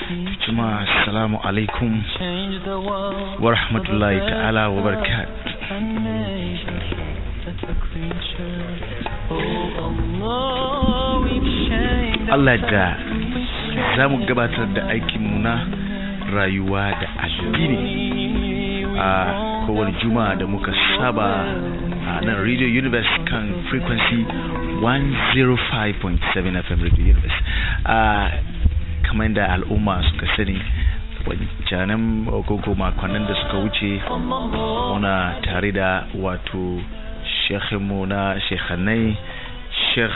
Jama'a assalamu alaikum wa rahmatullahi ta'ala wa barakatuh. Allah da za mu gabatar da aikinmu na rayuwa da addini a kowane juma'a da muka saba a nan Radio Universe kan frequency 105.7 FM Radio Universe. Kamar da al'umma suka sani wancanan koko makonnin da suka wuce muna tare da wato shekhinmu na shekhanai Sheikh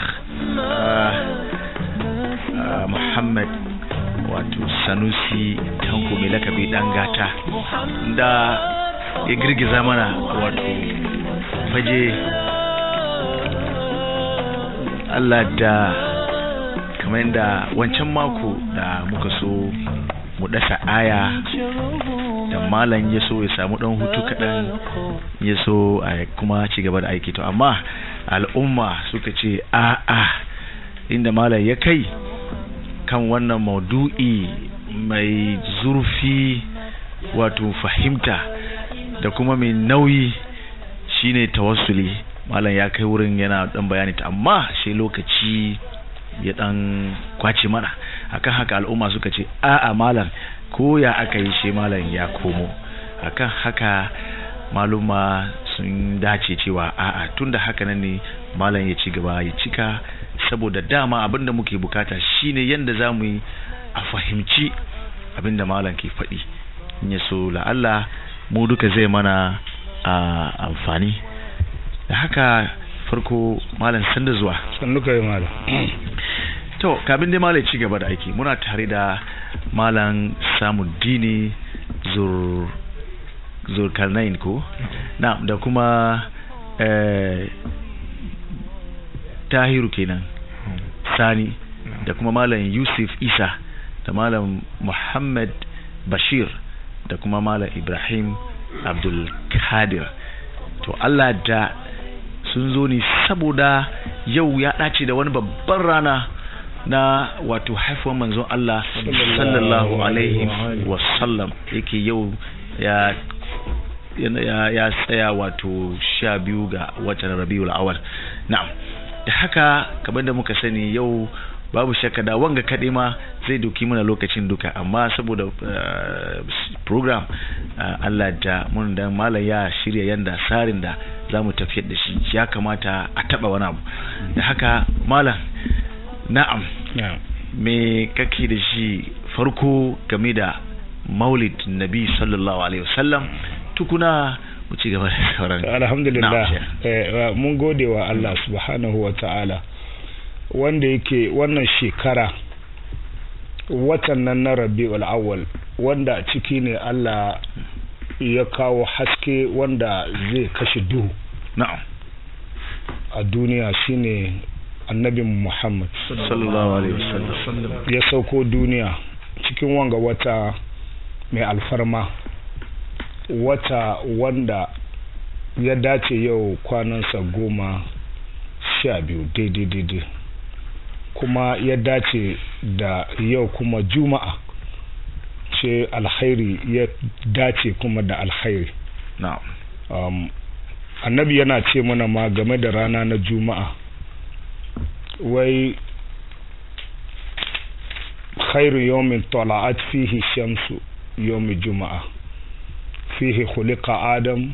Muhammad wato Sanusi Tanko mai lakabi dan gata da ya girgiza mana wato faje Allah da kamar da wancan mako da muka so mu dasa aya da malam ya so ya samu dan hutu kadan ya so kuma ci gaba da aiki to amma al'umma suka ce inda malam ya kai kan wannan maudu'i mai zurfi wato fahimta da kuma mai nauyi shine tawassuli. Malam ya kai wurin yana dan bayani ta amma sai lokaci ya dan kwace mana akan haka al'umma suka ce malam ko ya aka yi shi malam ya komo akan haka maluma sun dace cewa tunda haka nan ne malam ya ci gaba ya cika saboda dama abinda muke bukata shine yanda zamu yi a fahimci abinda malam ke faɗi in ya so la'alla mu duka zai mana amfani da haka farko malam sanda zuwa sannu kai malam to kabin dai malam ci gaba da aiki muna tare da malam Samuddini Zulkarnain ko na da kuma Tahiru kenan Sani da kuma malam Yusuf Isa da malam Muhammad Bashir da kuma malam Ibrahim Abdul Kadir. To Allah da sun zo ne saboda yau ya dace da wani babban rana na wato haifuwar manzon Allah sallallahu alaihi wasallam yake yau ya tsaya wato 12 ga watan Rabiul Awwal. Na'am, da haka kamar da muka sani yau babu shakka da wanga kaɗai ma zai doki mana lokacin duka amma saboda program Allah da mun da malam ya shirya yanda tsarin da zamu tafiyar da shi ya kamata a taba wani abu da haka malam na'am me kake da shi farko game da maulid nabi sallallahu alaihi wasallam tukuna mu ci gaba da sauran. Alhamdulillah mun gode wa Allah subhanahu wa ta'ala wanda yake wannan shekara watan nan na Rabiul Awwal wanda ciki ne Allah ya kawo haske wanda zai kashe duhu na'am a duniya shine annabi Muhammad sallallahu alaihi wasallam ya sauko duniya cikin wanga wata mai alfarma wata wanda ya dace yau kwanansa 12 daidai kuma ya dace da yau kuma juma'a ce alkhairi ya dace kuma da alkhairi na'am annabi yana ce mana ma game da rana na juma'a wai khairu yawmin tala'at fihi shamsu yawmi juma'a fihi khuliqa adam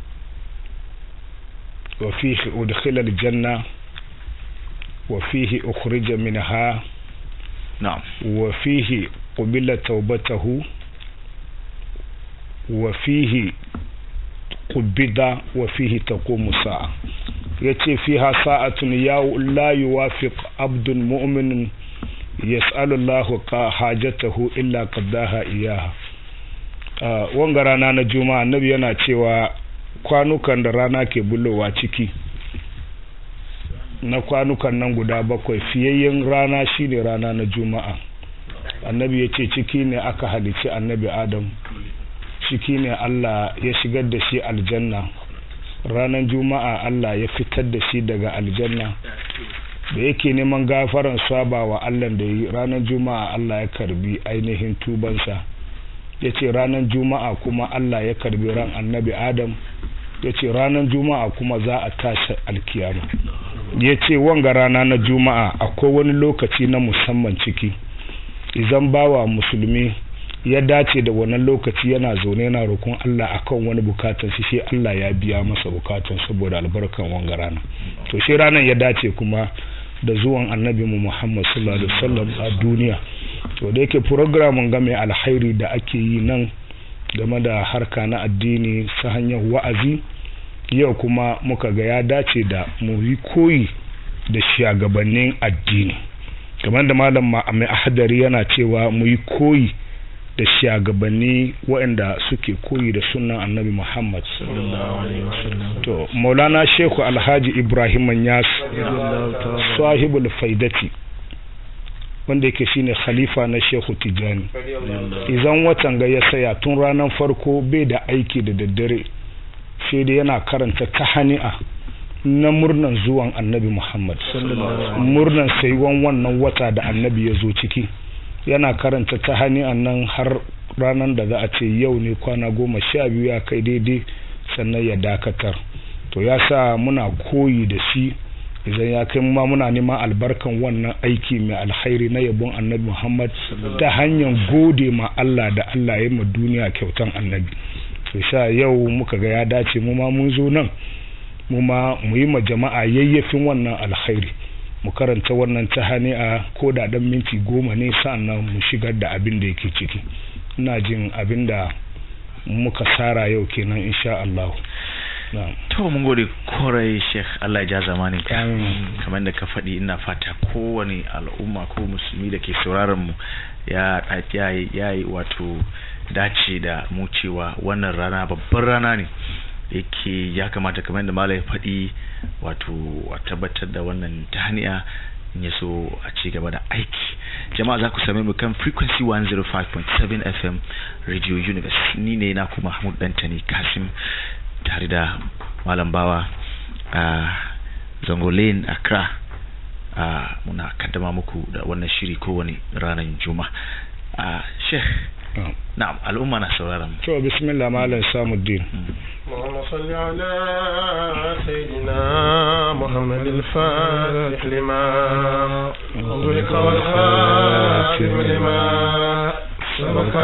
wa fihi udkhila aljanna wa fihi ukhrija minha na'am wa fihi qubila tawbatahu wa fihi qubida wa fihi taqumu sa'a yace fiha sa'atun ya la yuwafiq abdun mu'minun yas'alu Allahu hajatahu illa qaddaha iyaha. Wanga rana na juma'a annabi yana cewa kwanukan da rana ke bullowa ciki na kwanukan nan guda 7 fiyayyen rana shine rana na juma'a. Annabi yace ciki ne aka halici annabi Adam, ciki ne Allah ya shigar da shi aljanna, ranar juma'a Allah ya fitar da shi daga aljanna da yake neman gafaran saba wa Allah da yi ranar juma'a Allah ya karbi ainihin tubansa. Ya ce ranar juma'a kuma Allah ya karbi ran annabi Adam. Ya ce ranar juma'a kuma za a tashi alkiyama. Ya ce wanga rana na juma'a akwai wani lokaci na musamman ciki, idan bawa musulmi ya dace da wannan lokaci yana zaune yana roƙon Allah akan wani bukatun shi Allah ya biya masa bukatun saboda albarkan wanga rana. To shi ranar ya dace kuma da zuwan annabi mu Muhammad sallallahu alaihi wasallam a duniya. To da yake programin ga mai alkhairi da ake yi nan game da harka na addini ta hanyar wa'azi, yau kuma muka ga ya dace da mu yi koyi da shugabannin addini, kamar da malam mai ahadari yana cewa mu yi koyi da shugabanni waɗanda suke koyi da sunan annabi Muhammad sallallahu alaihi wasallam. To Maulana Sheikh Alhaji Ibrahim Nyas sahibul faidati, wanda yake shine khalifa na Sheikh Tijani, idan watan ga ya saya tun ranar farko bai da aiki da daddare, sai dai yana karanta tahani'a na murnan zuwan annabi Muhammad, murnan saiwan wannan wata da annabi ya zo ciki. Yana karanta tahani'an nan har ranar da za a ce yau ne kwana 12 ya kai daidai sannan ya dakatar. To ya sa muna koyi da shi, idan ya kai ma muna neman albarkan wannan aiki mai alkhairi na yabon annabi Muhammad ta hanyar gode ma Allah da Allah ya yi ma duniya kyautan annabi. To sha yau muka ga ya dace mu ma mun zo nan mu ma mu yi ma jama'a yayyafin wannan alkhairi, mu karanta wannan tahani'a ko da dan minti 10 ne, sannan mu shigar da abin da yake ciki. Ina jin abin da muka sara yau kenan insha Allah. To mun gode korai Sheikh, Allah ya ja zamanin ka. Kamar da ka faɗi, ina fata kowane al'umma ko musulmi da ke sauraron mu ya yi wato dace da mu cewa wannan rana babbar rana ne, yake ya kamata kamar da malai faɗi wato a tabbatar da wannan tahaniya in ya so a ci gaba da aiki. Jama'a za ku same mu kan frequency 105.7 FM Radio Universe. Ni ne na kuma Mahmud Dantani Kasim tare da Malam Bawa a Zango Lane Accra. Muna kaddama muku da wannan shiri kowane ranar Juma'a. Sheikh, na'am, al'umma na sauraron mu. To bismillah Malam Samuddin. اللهم صل على سيدنا محمد الفاتح لما أغلق والخاتم لما سبق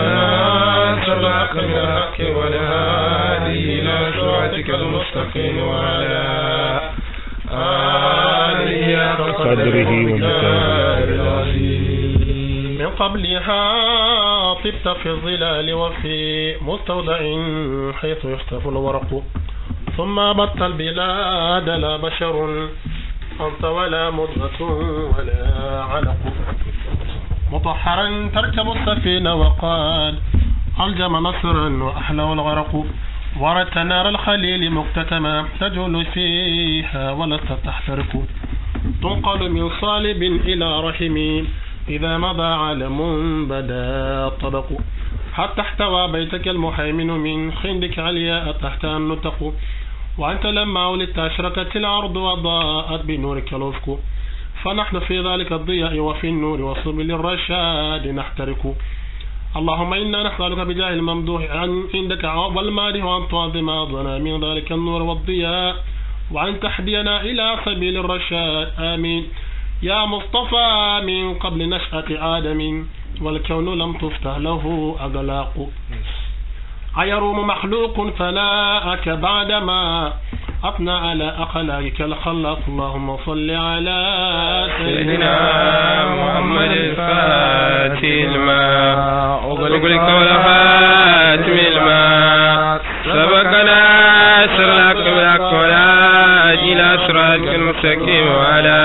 سبق بالحق والهادي إلى صراطك المستقيم وعلى آله قدره ومقداره العظيم. من قبلها طبت في الظلال وفي مستودع حيث يختف الورق، ثم بط البلاد لا بشر أنت ولا مضغة ولا علق، مطهرا تركب السفينة وقال ألجم نصرا وأحلى الغرق، وردت نار الخليل مكتتما تجول فيها ولست تحترق، تنقل من صالب إلى رحم إذا مضى علم بدا طبق، حتى احتوى بيتك المهيمن من خندك علياء تحت النتق، وأنت لما ولدت أشرقت الأرض وضاءت بنورك الأفق، فنحن في ذلك الضياء وفي النور وسبل الرشاد نحترق. اللهم إنا نسألك بجاه الممدوح عندك والمادح وأن تعظم أرضنا من ذلك النور والضياء، وأن تهدينا إلى سبيل الرشاد. آمين. يا مصطفى من قبل نشأة آدم والكون لم تفتح له أغلاق، أيروم مخلوق ثناءك بعدما أثنى على أخلاقك الخلاق. اللهم صل على سيدنا محمد الفاتح الماء أغلق والخاتم الماء سبقنا سرك بالحق والهادي إلى صراطك المستقيم وعلى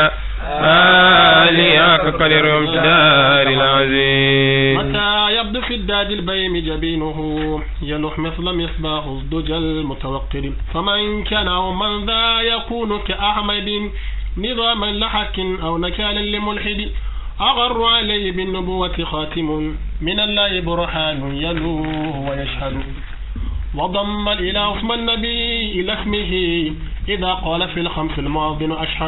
آله حق قدر وامتدار العظيم. متى يبدو في الداد البيم جبينه يلوح مثل مصباح الدجى المتوقد، فمن كان أو من ذا يكون كأحمد نظاما لحك أو نكالا لملحد، أغر عليه بالنبوة خاتم من الله برهان يلوه ويشهد، وضم الإله اسم النبي إلى اسمه إذا قال في الخمس المؤذن أشهد،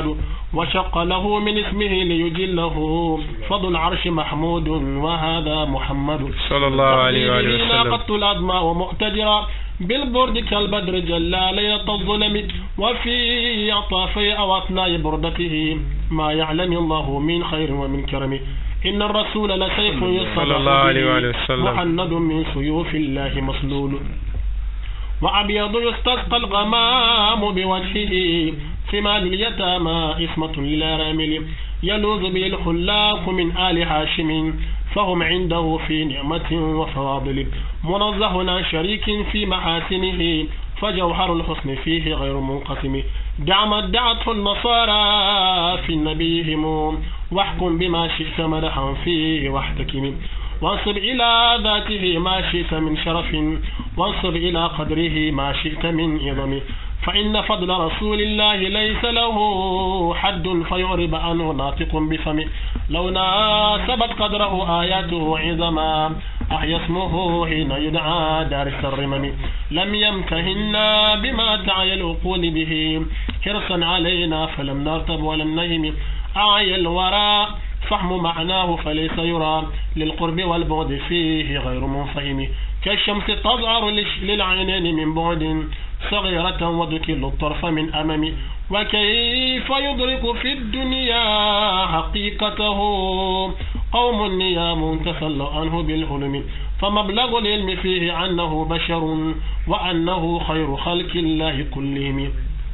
وشق له من اسمه ليجله فضل العرش محمود وهذا محمد صلى الله عليه وآله وسلم. ناقة الأدماء ومؤتدرا بالبرد كالبدر جلى ليلة الظلم وفي أطافي أو أثناء بردته ما يعلم الله من خير ومن كرم. إن الرسول لسيف صلى الله عليه وآله وسلم محند من سيوف الله مسلول وأبيض يستسقى الغمام بوجهه ثمال اليتامى إسمة للأرامل يلوذ به الخلاق من آل هاشم فهم عنده في نعمة وفواضل منزه عن شريك في محاسنه فجوهر الحسن فيه غير منقسم. دع ما ادعته النصارى في نبيهم واحكم بما شئت مدحا فيه واحتكم وانصب إلى ذاته ما شئت من شرف وانصب إلى قدره ما شئت من عظم. فإن فضل رسول الله ليس له حد فيعرب عنه ناطق بفمه لو ناسبت قدره آياته عظما أحيا اسمه حين يدعى دارس الرمم. لم يمتهنا بما تعي العقول به حرصا علينا فلم نرتب ولم نهم. أعي الوراء فهم معناه فليس يرى للقرب والبعد فيه غير منفهم. كالشمس تظهر للعينين من بعد صغيرة وتكل الطرف من أمام. وكيف يدرك في الدنيا حقيقته قوم نيام تخلوا عنه بالهلم. فمبلغ العلم فيه أنه بشر وأنه خير خلق الله كلهم.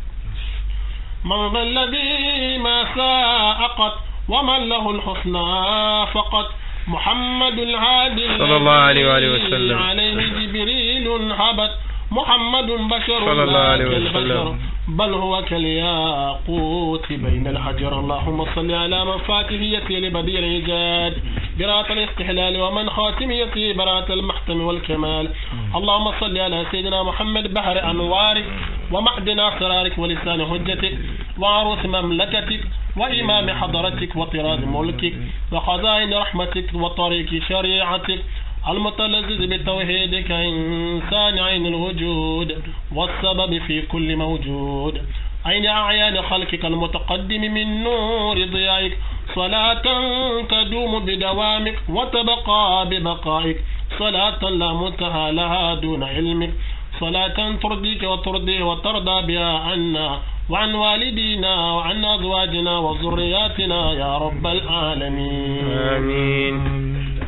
من ذا الذي ما ساء قط ومن له الحسنى فقط محمد الهادي صلى الله عليه وآله وسلم عليه جبريل هبت محمد بشر صلى الله عليه وسلم بل هو كالياقوت بين الحجر. اللهم صل على من فاتحيته لبديع الإيجاد براءة الاستحلال ومن خاتميته براءة المحتم والكمال. اللهم صل على سيدنا محمد بحر أنوارك ومعدن أسرارك ولسان حجتك وعروس مملكتك وإمام حضرتك وطراز ملكك وخزائن رحمتك وطريق شريعتك المتلذذ بتوحيدك إنسان عين الوجود والسبب في كل موجود عين أعيان خلقك المتقدم من نور ضيائك صلاة تدوم بدوامك وتبقى ببقائك صلاة لا منتهى لها دون علمك صلاة ترضيك وترضيه وترضى بها عنا وعن والدينا وعن أزواجنا وذرياتنا يا رب العالمين آمين.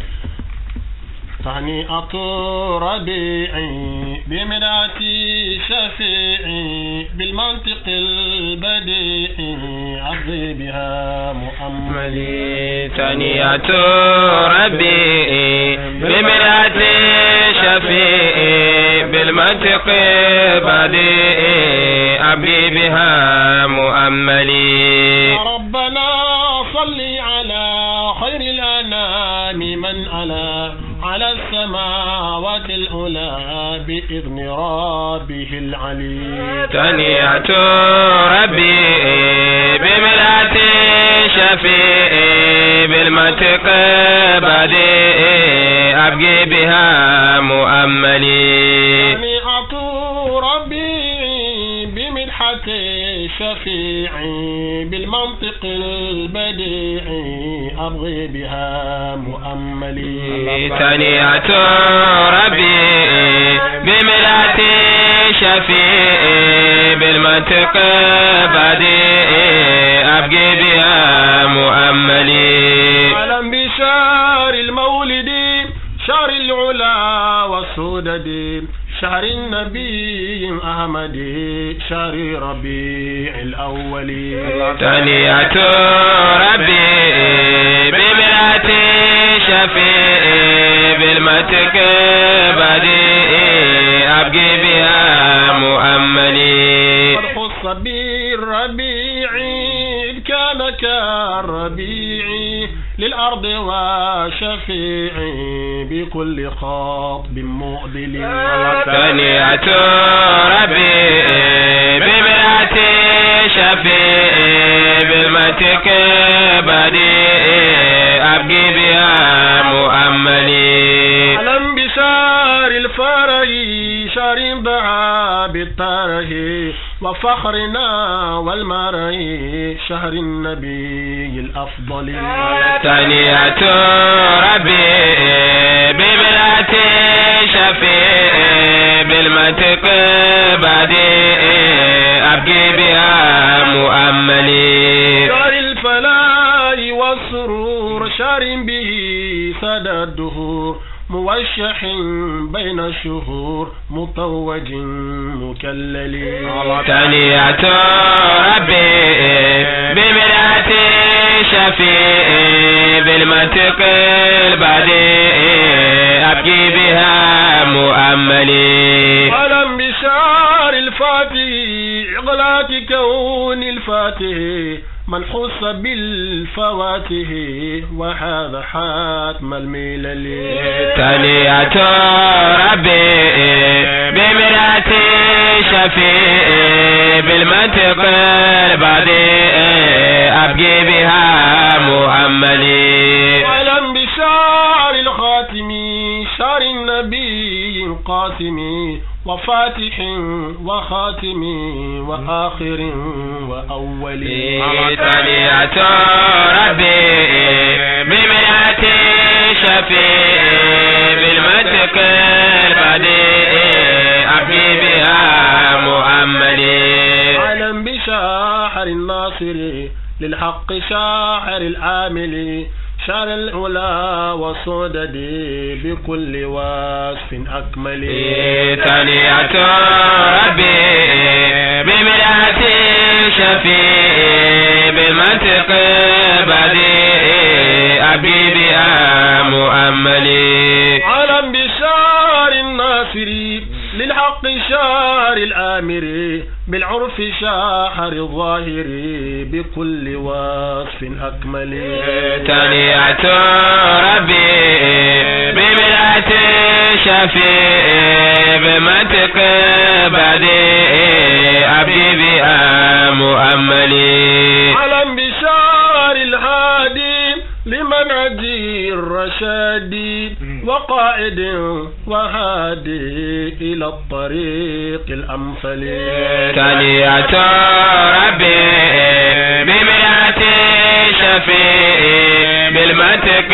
تهنئة ربيعي بمنعتي شفيعي بالمنطق البديعي عظي بها مؤملي. تهنئة ربيعي بمنعتي شفيعي بالمنطق البديعي عظي بها مؤملي. ربنا صل على خير الأنام من على السماوات الأولى بإذن ربه العلي. تهنئة ربي بملأة شفيعي بالمنطق بديعي أبقي بها مؤملي. تهنئة ربي بمدحة شفيعي بالمنطق البديعي أبغي بها مؤملي. تهنئة ربي بملأة شفيعي بالمنطق بديعي أبغي بها مؤملي. أهلا بشهر المولد شهر العلا والسودد شهر النبي أحمد شهر ربيع الأول. تهنئة ربي بملأة شفيعي بالمنطق بديعي أبقي بها مؤملي. خص بالربيع إذ كان كالربيع للأرض وشفيعي بكل خاطب مقبل. تهنئة ربي بملأة شفيعي بالمنطق بديعي أبقي بها مؤملي. ألم بشهر الفرح شهر دعا بالطرح وفخرنا والمرء شهر النبي الأفضل. تانية ربي بملأة شفيع بالمنطق بديع أبقي بها مؤملي. شهر الفلاح والسرور شهر به سدى الدهور موشح بين الشهور مطوج مكلل. تانية ربي بملأة شفيع بالمنطق البديع أبقي بها مؤملي. ولم بشار الفاتح إغلاق كون الفاتح من حس بالفواته وهذا حاتم الملل. تانية ربي بملأة شفيع بالمنطق البديع أبقي بها مؤملي. ولم بشار الخاتم شار النبي قاسم وفاتح وخاتم وآخر وأول. تانية ربي بملأة شفيع بالمنطق البديع أبقي بها مؤملي. علم بشاحر الناصر للحق شاحر العامل شار العلا وصدد بكل وصف أكمل. تانية ربي بملأة شفيع بالمنطق بديع أبقي بها مؤملي. علم بشار الناصر للحق شار الآمر بالعرف شاحر الظاهر بكل وصف أكمل. تانية ربي بملأة شفيع بمنطق بديع أبقي بها مؤملي. علم بشار الهادي لمنهج الرشاد وقائد وهادي إلى الطريق الأمثل. تانية ربي بملأة شفيع بالمنطق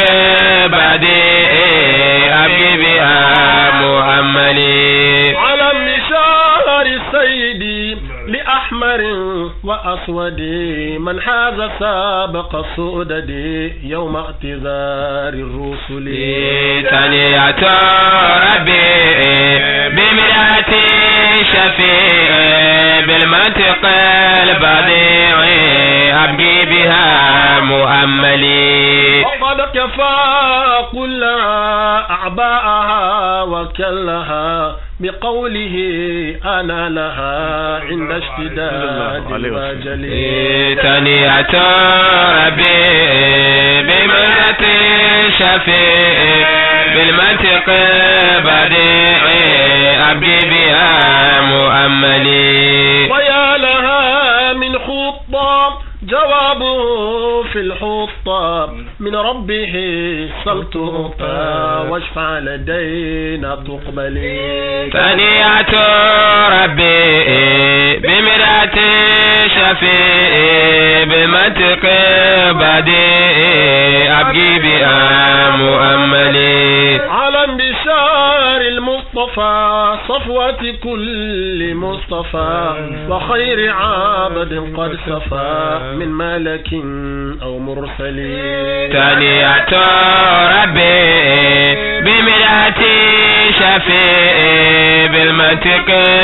بديع أبقي بها مؤملي. علم بشار السيد لأحمر وأسود من حاز سابق السؤدد يوم اعتذار الرسل. تانية ربي بملأة شفيع بالمنطق البديع أبقي بها مؤملي. وقد كفى كلها أعباءها وكلها بقوله أنا لها عند اشتداد الوجل. تانية ربي بملأة شفيع بالمنطق بديع أبقي بها مؤملي. ويا لها من خطة جوابه في الحطة من ربه سل تعطى واشفع لدينا تقبلي. تانية ربي بملأة شفيع بالمنطق بديع أبقي بها مؤملي. علم بشار المصطفى صفوة كل مصطفى وخير عابد قد صفى من ملك أو مرسل. تانية ربي بملأة شفيع بالمنطق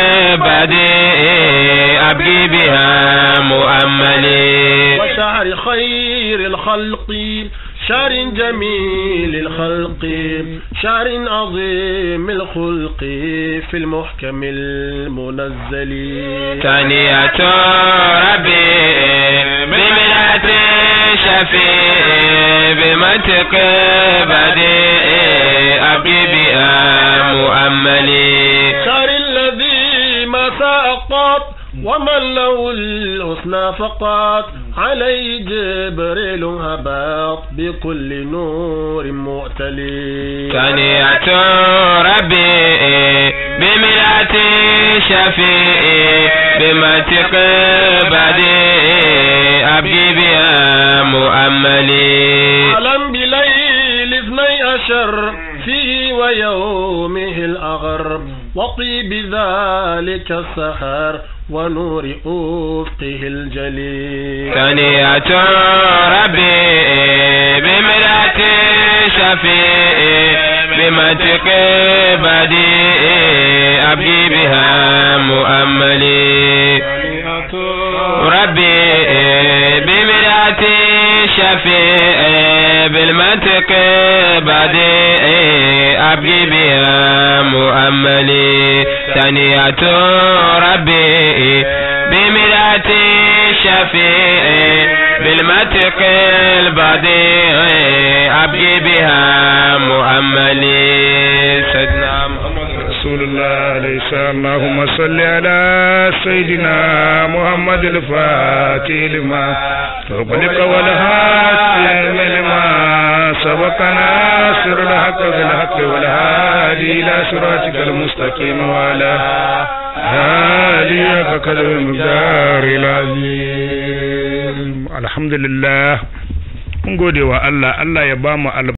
بديع أبقي بها مؤملي. وشهر خير الخلق شهر جميل الخلق شهر عظيم الخلق في المحكم المنزل. تانية ربي بملأة شفيع بمنطق بديع أبقي بها مؤملي. شهر الذي ما ساقط ومن له الحسنى فقط عليه جبريل هبط بكل نور مؤتلي. تانية ربي بملأة شفيع بمنطق بديع أبدي بها مؤملي علم بليل 12 فيه ويومه الأغر وطيب ذلك السحر ونور أفقه الجليل ثانية ربي بمرأة شفيع بمنطق بديع أبدي بها مؤملي ربي بمرأة شفيع بالمنطق بديع أبدي بها مؤملي ثانية ربي بمرأة شفيع بالمنطق البديع أبدي بها مؤملي سيدنا محمد رسول الله عليه السلام. اللهم صل على سيدنا محمد الفاتح لما أغلق والهاتم لما سبق ناصر الحق بالحق والهادي إلى صراطك المستقيم وعلى آله وقدر المقدار العظيم. الحمد لله. Mun gode wa Allah ya ba mu